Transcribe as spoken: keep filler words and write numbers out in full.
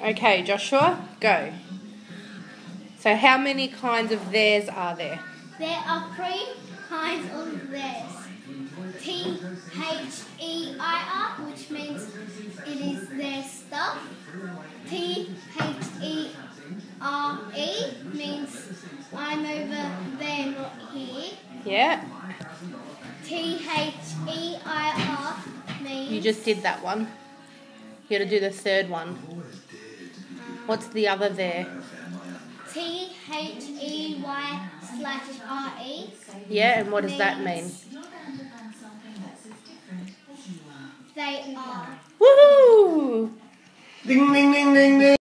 Okay, Joshua, go. So how many kinds of theirs are there? There are three kinds of theirs. T H E I R, which means it is their stuff. T H E R E means I'm over there, not here. Yeah. T H E I R means... You just did that one. You got to do the third one. What's the other there? T H E Y slash R E. Yeah, and what does that mean? They are. Woohoo! Ding, ding, ding, ding, ding.